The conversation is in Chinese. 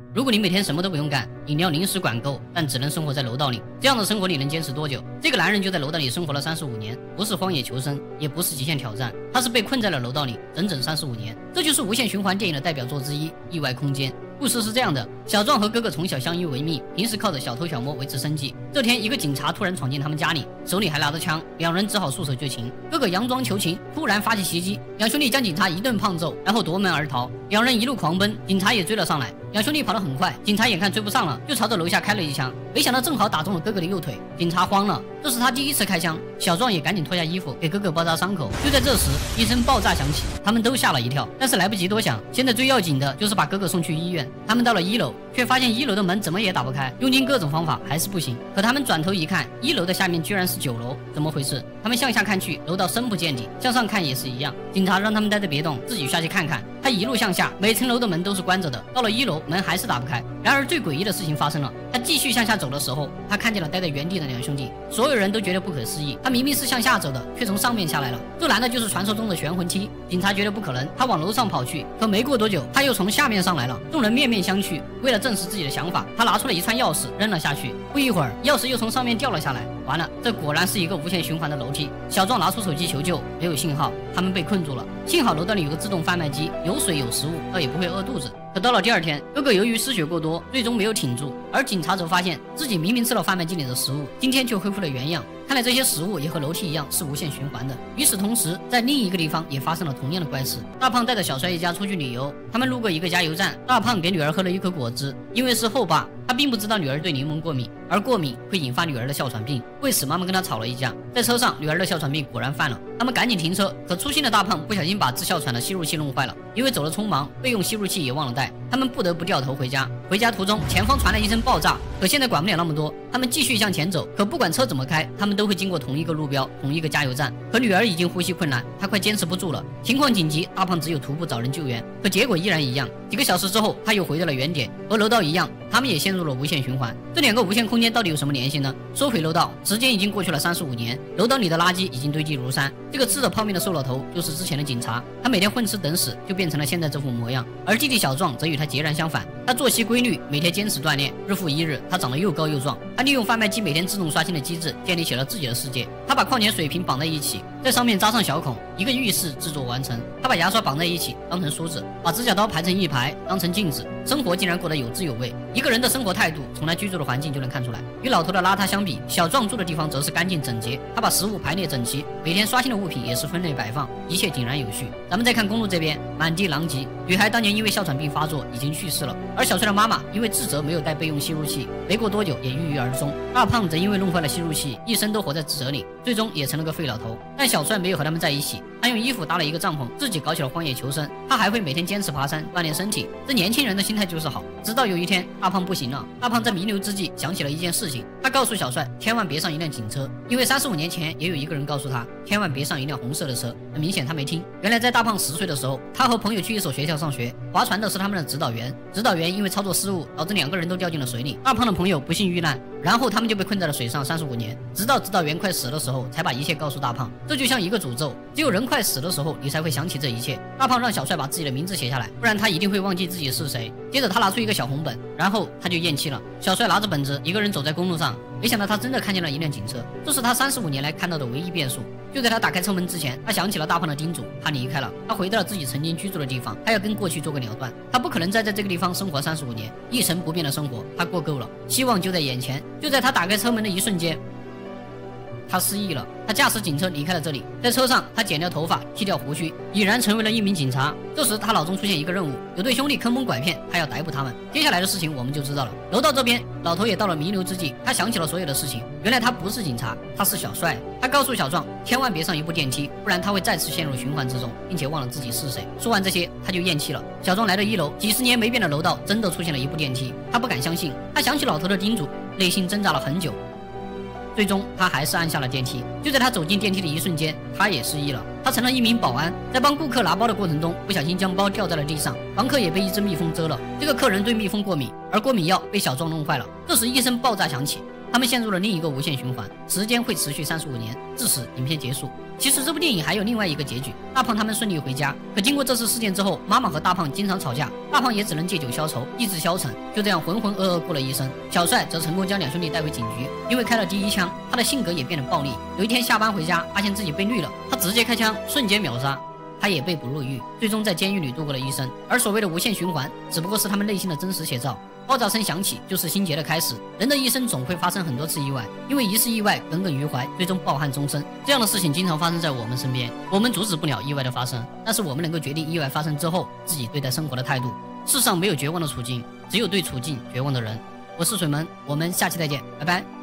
如果你每天什么都不用干，饮料临时管够，但只能生活在楼道里，这样的生活你能坚持多久？这个男人就在楼道里生活了35年，不是荒野求生，也不是极限挑战，他是被困在了楼道里整整35年。这就是无限循环电影的代表作之一《意外空间》。故事是这样的，小壮和哥哥从小相依为命，平时靠着小偷小摸维持生计。这天，一个警察突然闯进他们家里，手里还拿着枪，两人只好束手就擒。哥哥佯装求情，突然发起袭击，两兄弟将警察一顿胖揍，然后夺门而逃。两人一路狂奔，警察也追了上来。两兄弟跑得很快，警察眼看追不上了，就朝着楼下开了一枪，没想到正好打中了哥哥的右腿。警察慌了，这是他第一次开枪。小壮也赶紧脱下衣服给哥哥包扎伤口。就在这时，一声爆炸响起，他们都吓了一跳，但是来不及多想，现在最要紧的就是把哥哥送去医院。他们到了1楼，却发现1楼的门怎么也打不开，用尽各种方法还是不行。可他们转头一看，1楼的下面居然是9楼，怎么回事？他们向下看去，楼道深不见底，向上看也是一样。警察让他们待着别动，自己下去看看。他一路向下，每层楼的门都是关着的。到了1楼，门还是打不开。然而最诡异的事情发生了，他继续向下走的时候，他看见了待在原地的两兄弟。所有人都觉得不可思议，他明明是向下走的，却从上面下来了。这难道就是传说中的悬魂梯？警察觉得不可能，他往楼上跑去，可没过多久，他又从下面上来了。众人面面相觑，为了证实自己的想法，他拿出了一串钥匙扔了下去。不一会儿，钥匙又从上面掉了下来。完了，这果然是一个无限循环的楼梯。小壮拿出手机求救，没有信号，他们被困住了。幸好楼道里有个自动贩卖机，有水有食物，倒也不会饿肚子。可到了第2天，哥哥由于失血过多，最终没有挺住，而警察则发现自己明明吃了贩卖机里的食物，今天却恢复了原样。看来这些食物也和楼梯一样是无限循环的。与此同时，在另一个地方也发生了同样的怪事。大胖带着小帅一家出去旅游，他们路过一个加油站，大胖给女儿喝了一口果汁，因为是后爸，他并不知道女儿对柠檬过敏，而过敏会引发女儿的哮喘病。为此，妈妈跟他吵了一架。在车上，女儿的哮喘病果然犯了，他们赶紧停车，可粗心的大胖不小心把治哮喘的吸入器弄坏了，因为走了匆忙，备用吸入器也忘了带，他们不得不掉头回家。回家途中，前方传来一声爆炸，可现在管不了那么多，他们继续向前走，可不管车怎么开，他们都会经过同一个路标，同一个加油站。可女儿已经呼吸困难，她快坚持不住了，情况紧急，大胖只有徒步找人救援，可结果依然一样。几个小时之后，他又回到了原点，和楼道一样，他们也陷入了无限循环。这2个无限空间到底有什么联系呢？说回楼道，时间已经过去了35年，楼道里的垃圾已经堆积如山。这个吃着泡面的瘦老头就是之前的警察，他每天混吃等死，就变成了现在这副模样。而弟弟小壮则与他截然相反，他作息规律，每天坚持锻炼，日复一日，他长得又高又壮。他利用贩卖机每天自动刷新的机制，建立起了自己的世界。他把矿泉水瓶绑在一起，在上面扎上小孔，一个浴室制作完成。他把牙刷绑在一起当成梳子，把指甲刀排成一排当成镜子，生活竟然过得有滋有味。一个人的生活态度从他居住的环境就能看出来。与老头的邋遢相比，小壮住的地方则是干净整洁，他把食物排列整齐，每天刷新的物品也是分类摆放，一切井然有序。咱们再看公路这边，满地狼藉，女孩当年因为哮喘病发作已经去世了，而小帅的妈妈因为自责没有带备用吸入器，没过多久也郁郁而终。大胖则因为弄坏了吸入器，一生都活在自责里，最终也成了个废老头。但小帅没有和他们在一起，他用衣服搭了一个帐篷，自己搞起了荒野求生。他还会每天坚持爬山锻炼身体，这年轻人的心态就是好。直到有一天，大胖不行了，大胖在弥留之际想起了一件事情，他告诉小帅千万别上一辆警车，因为35年前也有一个人告诉他千万别上一辆红色的车。很明显他没听，原来在大胖10岁的时候，他和朋友去一所学校上学，划船的是他们的指导员，指导员因为操作失误导致2个人都掉进了水里，大胖的朋友不幸遇难，然后他们就被困在了水上35年，直到指导员快死的时候才把一切告诉大胖。这就像一个诅咒，只有人快死的时候你才会想起这一切。大胖让小帅把自己的名字写下来，不然他一定会忘记自己是谁。接着他拿出一个小红本，然后他就咽气了。小帅拿着本子一个人走在公路上，没想到他真的看见了一辆警车，这是他35年来看到的唯一变数。就在他打开车门之前，他想起了大胖的叮嘱，他离开了，他回到了自己曾经居住的地方，他要跟过去做个了断。他不可能再在这个地方生活35年，一成不变的生活他过够了，希望就在眼前。就在他打开车门的一瞬间，他失忆了，他驾驶警车离开了这里。在车上，他剪掉头发，剃掉胡须，已然成为了一名警察。这时他脑中出现一个任务，有对兄弟坑蒙拐骗，他要逮捕他们。接下来的事情我们就知道了。楼道这边，老头也到了弥留之际，他想起了所有的事情。原来他不是警察，他是小帅。他告诉小壮千万别上一部电梯，不然他会再次陷入循环之中，并且忘了自己是谁。说完这些，他就咽气了。小壮来到1楼，几十年没变的楼道真的出现了一部电梯，他不敢相信，他想起老头的叮嘱，内心挣扎了很久。最终他还是按下了电梯。就在他走进电梯的一瞬间，他也失忆了，他成了一名保安，在帮顾客拿包的过程中不小心将包掉在了地上，房客也被一只蜜蜂蛰了。这个客人对蜜蜂过敏，而过敏药被小壮弄坏了。这时一声爆炸响起， 他们陷入了另一个无限循环，时间会持续35年，至此影片结束。其实这部电影还有另外一个结局，大胖他们顺利回家，可经过这次事件之后，妈妈和大胖经常吵架，大胖也只能借酒消愁，意志消沉，就这样浑浑噩噩过了一生。小帅则成功将两兄弟带回警局，因为开了第一枪，他的性格也变得暴力。有一天下班回家，发现自己被绿了，他直接开枪，瞬间秒杀。他也被捕入狱，最终在监狱里度过了一生。而所谓的无限循环，只不过是他们内心的真实写照。爆炸声响起，就是心结的开始。人的一生总会发生很多次意外，因为一次意外耿耿于怀，最终抱憾终身。这样的事情经常发生在我们身边，我们阻止不了意外的发生，但是我们能够决定意外发生之后自己对待生活的态度。世上没有绝望的处境，只有对处境绝望的人。我是水门，我们下期再见，拜拜。